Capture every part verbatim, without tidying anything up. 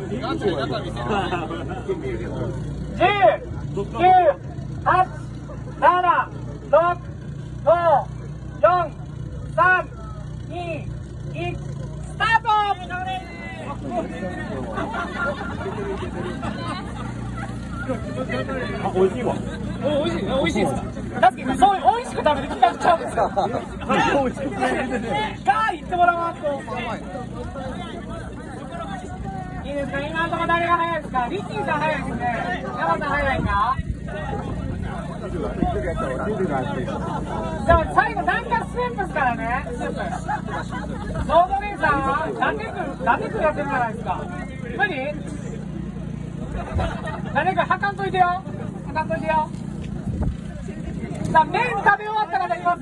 はち、なな、ろく、ご、よん、さん、に、いち、スタート。 あ、美味しいわ。 お、美味しい、美味しいですか。だってそういう美味しく食べる気がしちゃうんですか。美味しく食べる。が言ってもらわんと。いいですか。今のところ誰が早いですか。リッキーさん早いですね。山さん早いか。じゃあ最後段階ステップですからね。ステップ。ソードレーサーは何でく何でくやってるじゃないですか。無理？誰かはかんといてよ。はかんといてよ。さあ麺食べ終わった方います？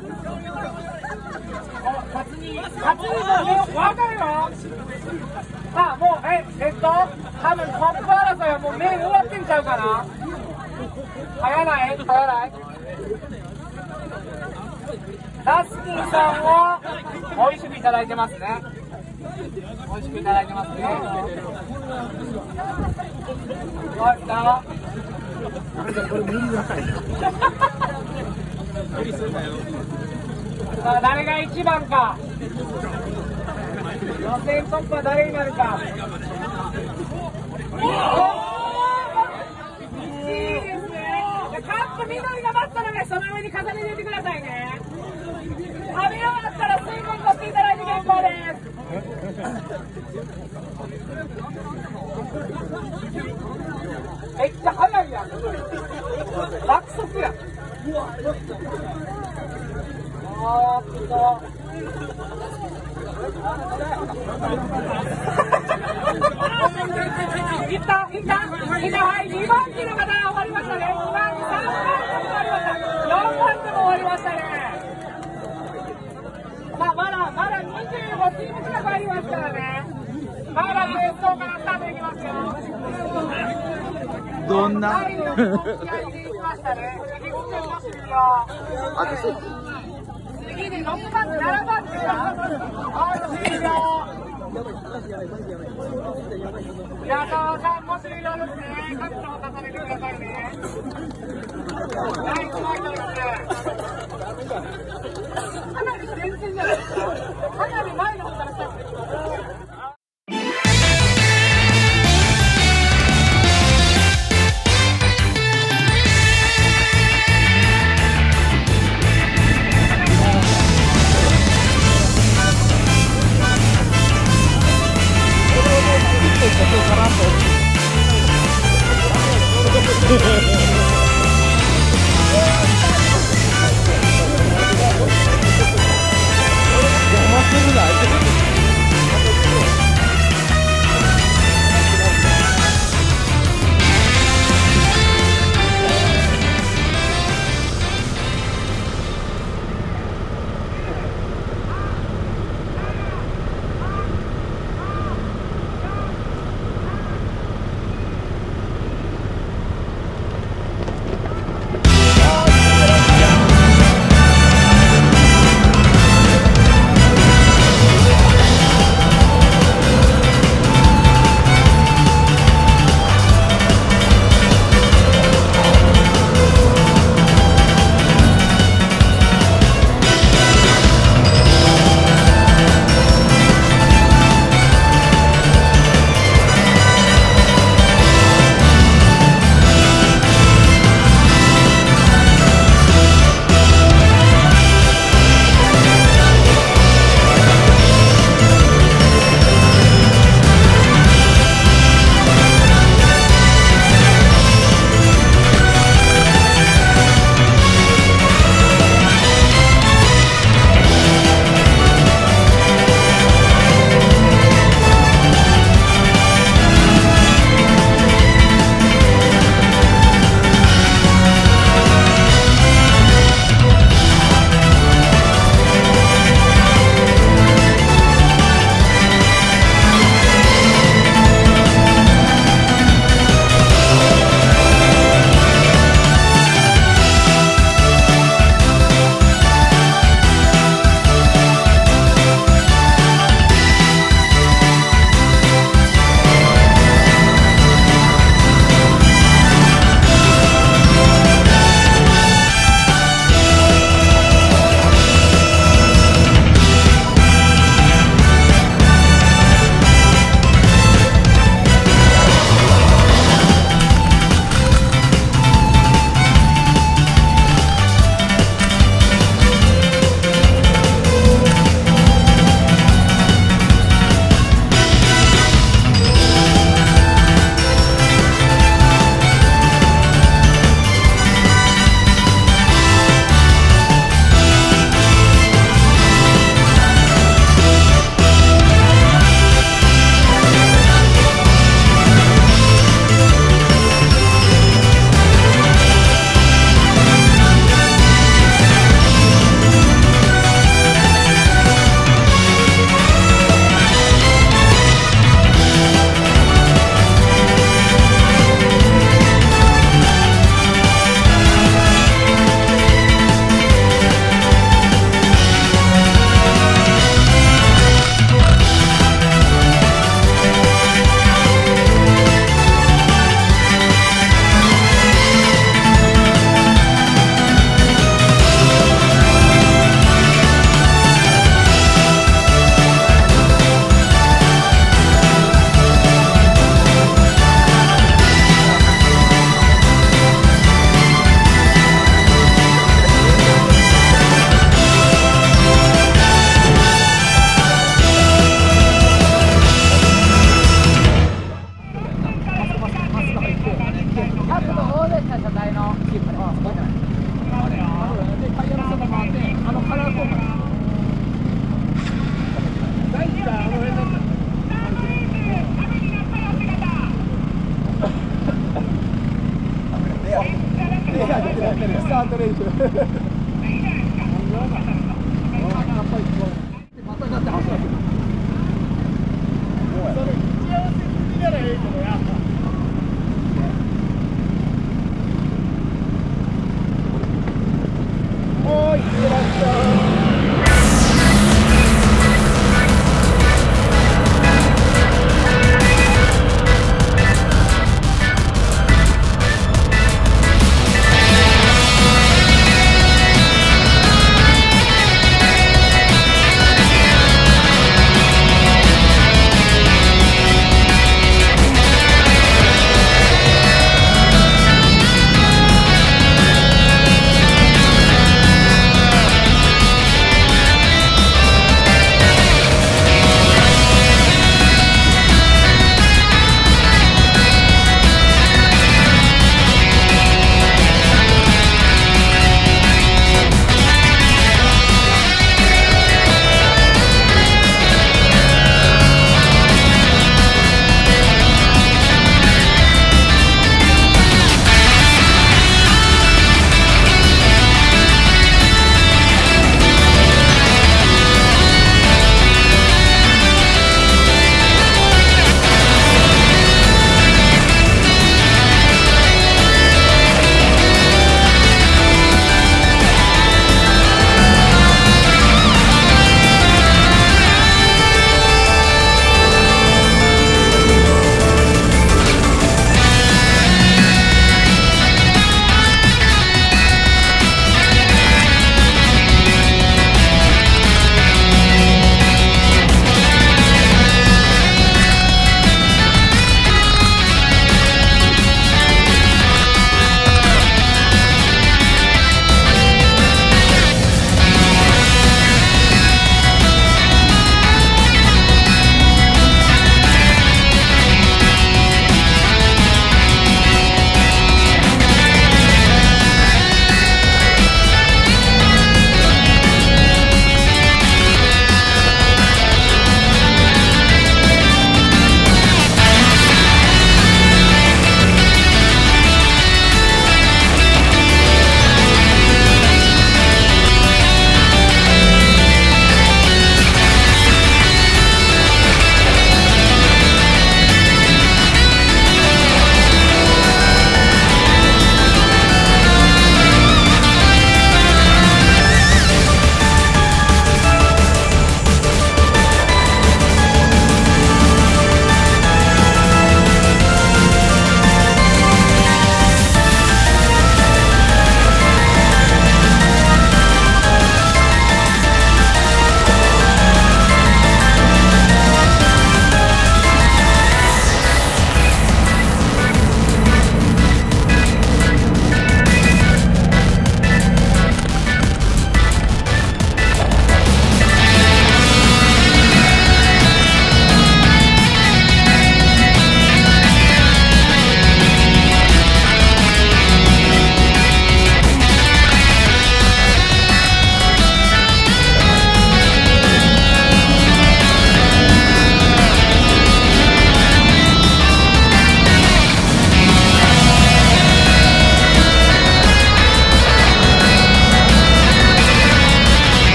お、カツ煮、カツ煮の麺分かるよ。さあもうええっと多分トップ争いはもう麺終わってんちゃうかな。早ない早ない。ラスキーさんを美味しくいただいてますね。美味しくいただいてますね。どうした？さあ誰が一番か。予選突破誰になるか。いちいですね。カップ緑が待ったのでその上に重ねていってくださいね。食べ終わったら水分取っていただいて結構です。めっちゃ早いやん。爆速やん。あーっといったいったいった。はい、にばん機の方が終わりましたね。にばん機、さんばん機も終わりました。よんばん機も終わりましたね。まあ、まだまだにじゅうごチーム近くありますからね。まだベストからスタートいきますよ。 どんなはい、よんばん機やっていきましたね。次、ごてんの終了。次でろくばん機、ななばん機がはい、終了。皆さんも終了ですね。カットを重ねてくださいね。はい、うまいとですね。かなり前線じゃないですか。かなり前の方からスタートしてください。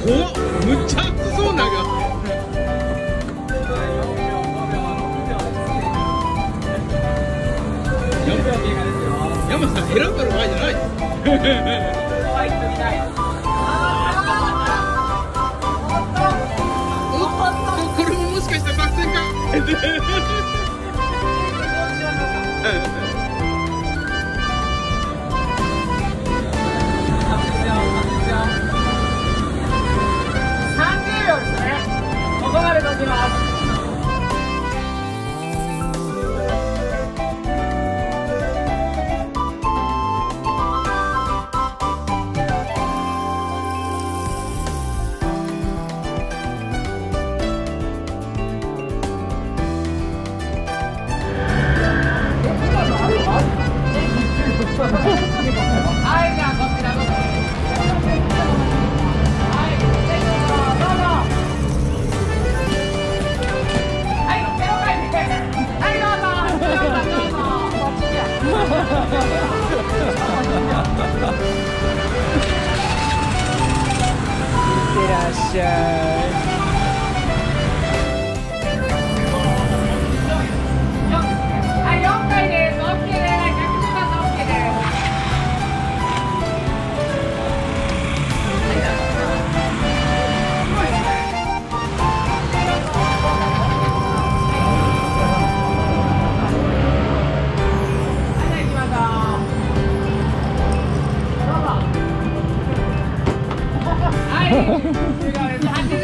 怖っ、むっちゃ熱そうなんか。山さん選んだる場合じゃない。おっと、これももしかしたら作戦か。 さんじゅうびょうですね。ここまで解きます。はい、じゃあこちらどうぞ。はい、どうぞ。はい、ゼロ回転。はい、どうぞ。どうぞ、どうぞ。こっちや。いってらっしゃい。はい、よんかいです。オッケーです。はい、終了です。